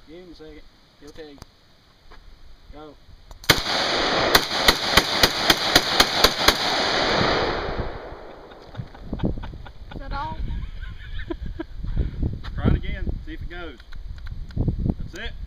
Give him a second. He'll tell you. Go. Is that all? Try it again. See if it goes. That's it.